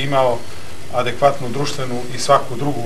imao adekvatnu društvenu i svaku drugu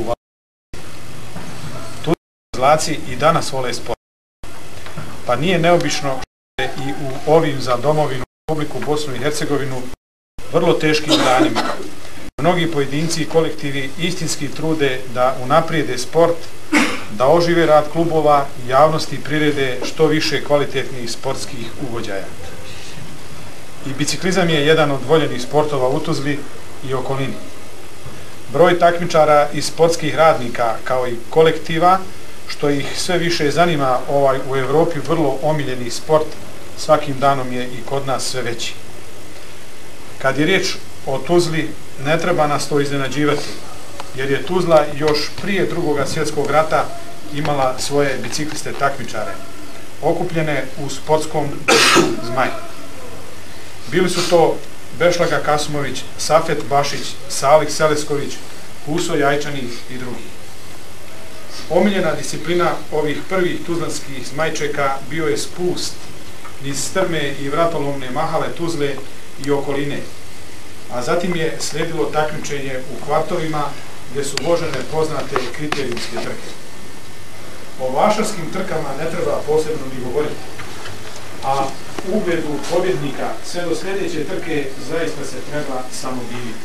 izolaciji i danas vole sport. Pa nije neobično što je i u ovim za domovinu Republiku Bosnu i Hercegovinu vrlo teškim danima. Mnogi pojedinci i kolektivi istinski trude da unaprijede sport, da ožive rad klubova i javnosti prirede što više kvalitetnih sportskih ugođaja. I biciklizam je jedan od voljenih sportova u Tuzli i okolini. Broj takmičara i sportskih radnika kao i kolektiva, što ih sve više zanima ovaj u Evropi vrlo omiljeni sport, svakim danom je i kod nas sve veći. Kad je riječ o Tuzli, ne treba nas to iznenađivati, jer je Tuzla još prije Drugog svjetskog rata imala svoje bicikliste takmičare, okupljene u sportskom Zmaj. Bili su to Bešlaga Kasumović, Safet Bašić, Salih Selesković, Huso Jajčani i drugi. Omiljena disciplina ovih prvih tuzlanskih zmajčeka bio je spust niz strme i vratolomne mahale Tuzle i okoline, a zatim je slijedilo takmičenje u kvartovima gdje su vožene poznate kriterijumske trke. O vašarskim trkama ne treba posebno ni govoriti, a ugledu pobjednika sve do sljedeće trke zaista se treba samo diviti.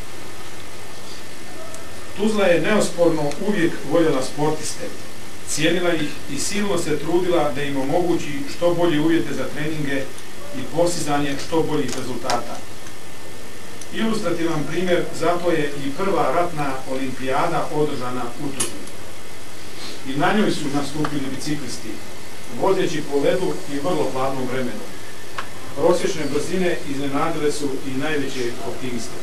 Tuzla je neosporno uvijek voljela sportiste, cijenila ih i silno se trudila da im omogući što bolje uvjete za treninge i postizanje što boljih rezultata. Ilustrativan primjer zato je i prva ratna olimpijada održana u Tuzli. I na njoj su nastupili biciklisti, vozeći po ledu i vrlo hladnom vremenu. Prosječne brzine iznenadile su i najveće optimiste.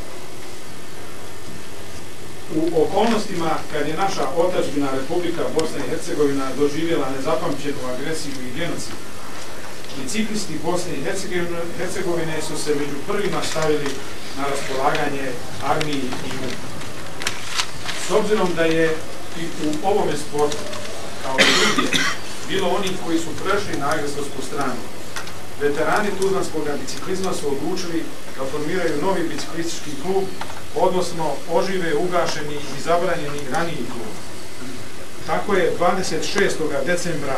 U okolnostima kad je naša otadžbina Republika Bosna i Hercegovina doživjela nezapamćenu agresiju i genocid, biciklisti Bosne i Hercegovine su se među prvima stavili na raspolaganje armiji i MUP-u. S obzirom da je i u ovome sportu, kao i drugdje, bilo onih koji su prešli na agresorsku stranu, veterani tuzlanskog biciklizma su odlučili da formiraju novi biciklistički klub, odnosno ožive ugašeni i zabranjeni raniji klub. Tako je 26. decembra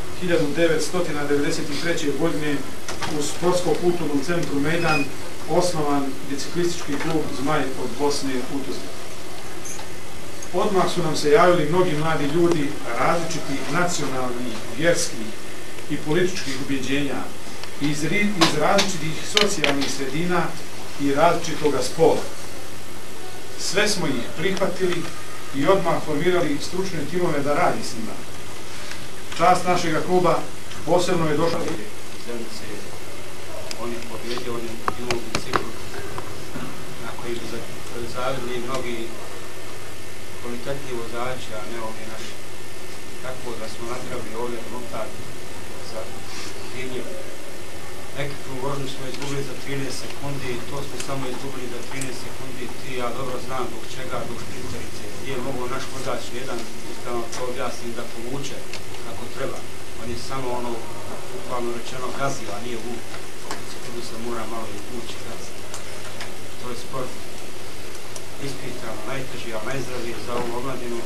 1993. godine u sportsko-kulturnom centru Mejdan osnovan biciklistički klub Zmaj od Bosne u Tuzli. Odmah su nam se javili mnogi mladi ljudi različitih nacionalnih, vjerskih i političkih ubjeđenja iz različitih socijalnih sredina i različitoga spola. Sve smo ih prihvatili i odmah formirali stručne timove da radi s njima. Čast našega kluba posebno je došla zemljice, oni pobjedio, oni u biciklu, na koji su zavili mnogi kvalitetni vozači, a ne ovi naši. Tako da smo napravili ovdje rezultat za divljiv. Nekakvu vožnju smo izgubili za 13 sekundi, to smo samo izgubili za 13 sekundi, ti ja dobro znam zbog čega, zbog špricerice. Nije mogao naš vozač jedan, ustavno to objasnim, da povuče kako treba. On je samo ono, bukvalno rečeno, gazio, a nije vuk. Tu se mora malo izvući gazio. To je sport ispitano, najteži, a najzdraviji za ovu omladinu.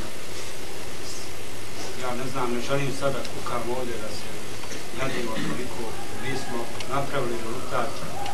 Ja ne znam, ne želim sada kukam ovdje da se jadimo toliko. Mi smo napravili rezultat.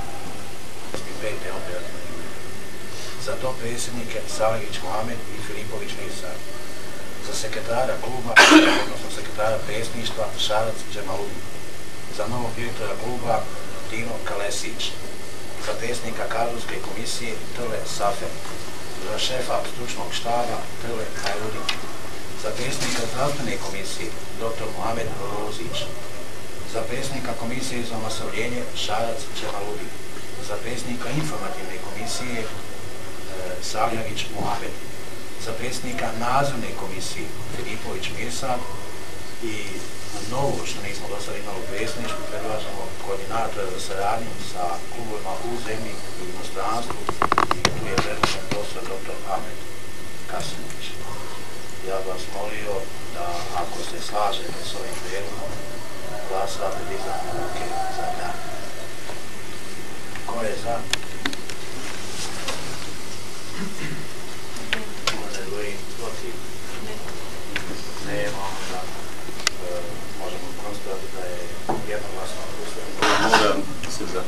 Za to predsjednike Salagić Mohamed i Filipović Nisar. Za sekretara kluba, odnosno sekretara predsjedništva Šarac Džemaludin. Za novog direktora kluba Dino Kalesić. Za predsjednika kadrovske komisije Tele Safer. Za šefa stručnog štaba Tele Hajrudin. Za predsjednika zdravstvene komisije dr. Mohamed Rozić. Za predsjednika komisije za omasovljenje Šarac Džemaludin. Za predsjednika informativne komisije Savljagić Mohamed. Za predsjednika nadzorne komisije Filipović Mirsad i novo što nismo do sada imali u predsjedništvu predlažemo koordinatora za saradnju sa klubovima u zemlji i inostranstvu i tu je predložen profesor dr. Ahmed Kasimović. Ja vas molio da ako se slažete s ovim prijedlogom glasate dizanjem ruke za da. Ko je za?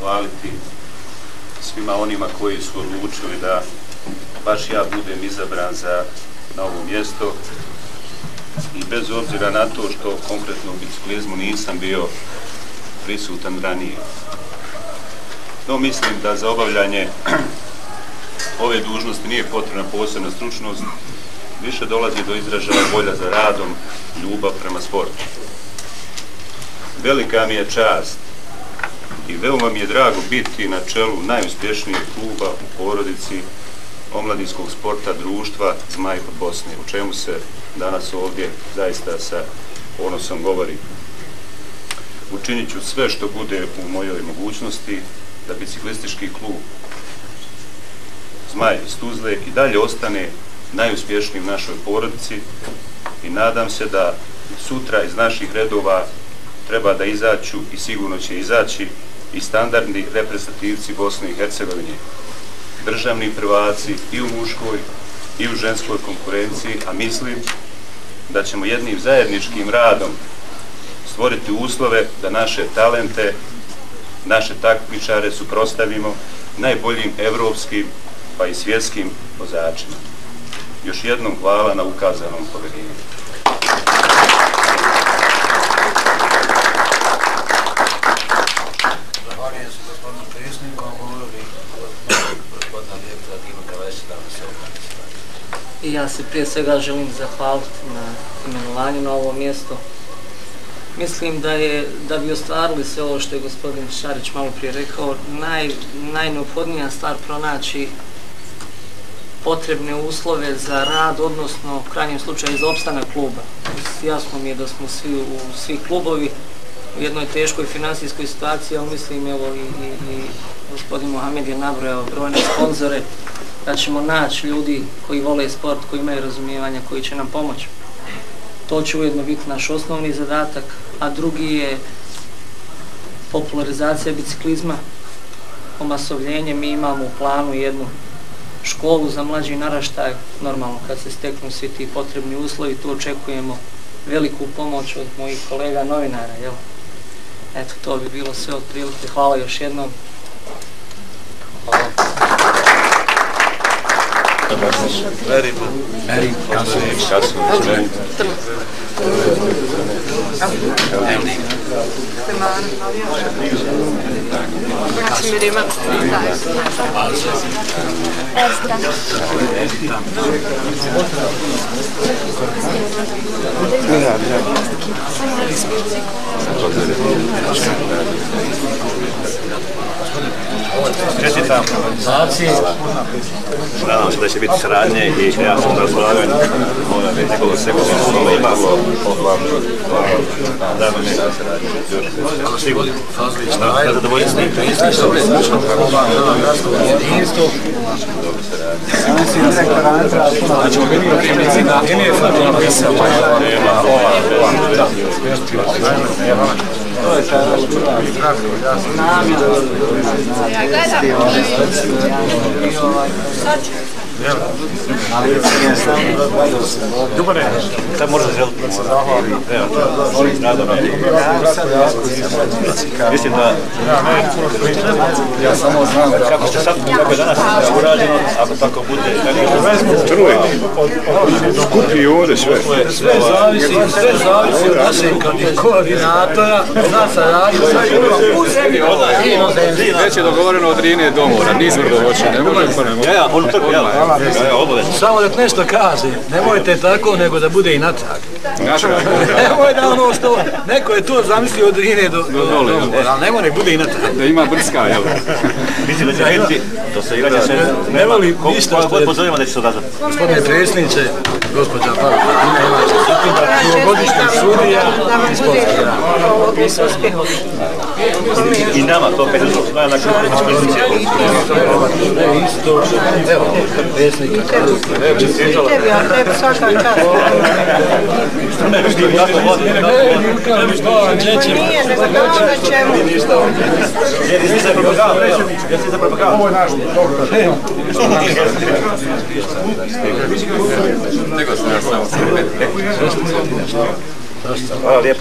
zahvaliti svima onima koji su odlučili da baš ja budem izabran na ovo mjesto i bez obzira na to što konkretno u biciklizmu nisam bio prisutan ranije. No mislim da za obavljanje ove dužnosti nije potrebna posebna stručnost, više dolazi do izražaja volja za radom, ljubav prema sportu. Velika mi je čast i veoma mi je drago biti na čelu najuspješnijeg kluba u porodici omladinskog sporta društva Zmaj od Bosne, o čemu se danas ovdje zaista sa ponosom govori. Učinit ću sve što bude u mojoj mogućnosti da biciklistički klub Zmaj iz Tuzle i dalje ostane najuspješniji u našoj porodici i nadam se da sutra iz naših redova treba da izaću i sigurno će izaći i standardni reprezentativci Bosne i Hercegovine, državni prvaci i u muškoj i u ženskoj konkurenciji, a mislim da ćemo jednim zajedničkim radom stvoriti uslove da naše talente, naše takmičare suprotstavimo najboljim evropskim pa i svjetskim vozačima. Još jednom hvala na ukazanom povjerenju. Zahvaljujem se gospodinu predsjedniku, a volio bih gospodina direktora Dima Kavesića da se obrati. I ja se prije svega želim zahvaliti na imenovanju na ovo mjesto. Mislim da bi ostvarili sve ovo što je gospodin Šarić malo prije rekao, najneophodnija stvar pronaći potrebne uslove za rad, odnosno u krajnjem slučaju za opstanak kluba. Jasno mi je da smo svi klubovi u jednoj teškoj finansijskoj situaciji, ali mislim evo i gospodin Mohamed je nabrojao brojne sponzore, da ćemo naći ljudi koji vole sport, koji imaju razumijevanja, koji će nam pomoći. To će ujedno biti naš osnovni zadatak, a drugi je popularizacija biciklizma, omasovljenje. Mi imamo u planu jednu školu za mlađi naraštaj, normalno kad se steknu svi ti potrebni uslovi, tu očekujemo veliku pomoć od mojih kolega novinara, jel? Eto, to bi bilo sve od prilike. Hvala još jednom. Erik Kasović. Maksimir Iman. Čestitam organizaciji. Nadam se da će biti saradnje i ja sam na raspolaganju. Mora biti nekoliko sekundi što imamo. Da mi je saradnje. Sigurno. Da zadovoljstvo. Jedinstvo. Znači, primjerice na MF-u napisao. To je Ljubane, sad možda želiti da se zahvali. Mislim da... Ja samo znam kako ste sad, kako je danas urađeno, ako tako bude... Čuj, skupi ovdje sve. Sve zavisi od našeg koordinatora, zna se radi, u zemlji inozemlji. Već je dogovoreno od Rine do Mora, nismo dohoći, ne možemo pa ne možemo. Ja, ono trku, samo da nešto kaže, nemojte tako, nego da bude i natrag. Nemoj da ono što, neko je to zamislio od Rine do dole, ali nemoj nek bude i natrag. Da ima brska, jel? Mislim da će biti, to se igraće sve, ne voli ništa što je... Pozovimo da će se odazvati. Gospodine predsjedniče, gospođa Pavla, ima čestitina, dugogodišnjeg sudija i sportski rad. I nama to kad je svoja na kritički isto, evo, predsjednika. I tebi, a tebi svaka čast. Nije, nego to na čemu. Ovo je naš doktor. Nego se nas samo sebe. Hvala lijepo.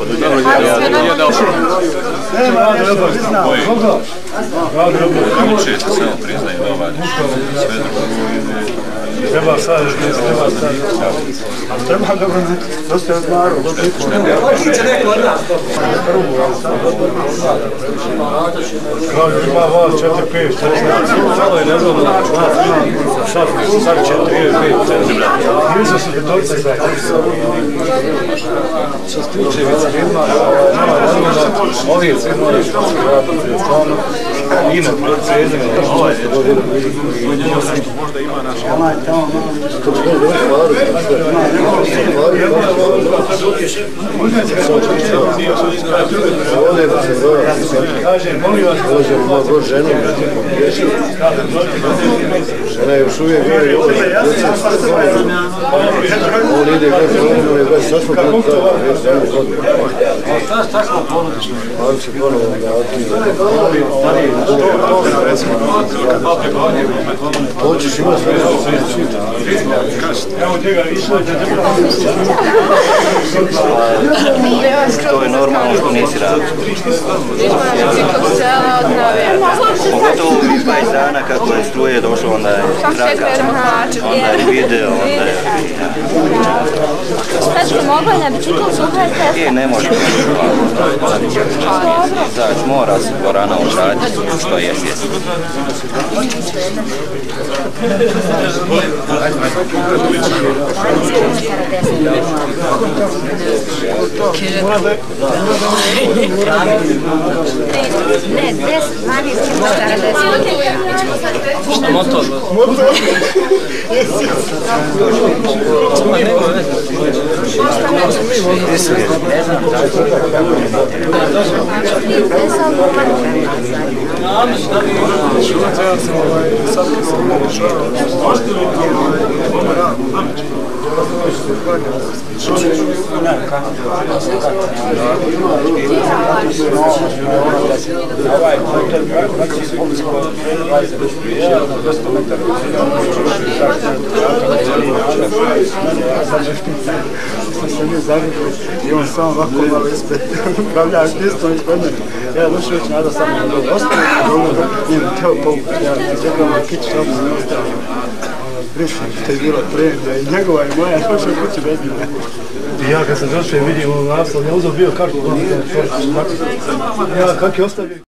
Uče se samo priznaju da ova sve Treba sad, treba sad. Ali treba dobro, dosta je odmaru. Otiće neko od nas. Kao je ima vas 4-5, malo je nezgodno, nas ima šafu, sad 4-5. Nisu se petorce za što se tiče vicevima, ovi je sve moraju stvarno ime prezime, ovo je možda ima naš žena je još uvijek on ide gledati sasvog šta smo porodično? on će ponovo da hoćeš imati to je normalno što nisi radio. Pogotovo 20 dana kako je struje došlo, onda je traka, onda je video, onda je... Sad što mogla na biciklu sluhajte? Ne može. Znači, mora se dvorana odraditi što je svjesno. Ne, 10, 12 kilometara 10. Što motor? Motor? I on sam ovako malo ispred upravljaš pistom ispred mene. Ja došao već nada samo na dobro ostaviti, njemu teo povukati, ja čekam na kiću, samo sam ostavio. Prišao, to je bilo premija i njegova i moja, došao kući bez mene. I ja kad sam došao i vidim u naslov, ja uzao bio kartu, ja kak je ostavio.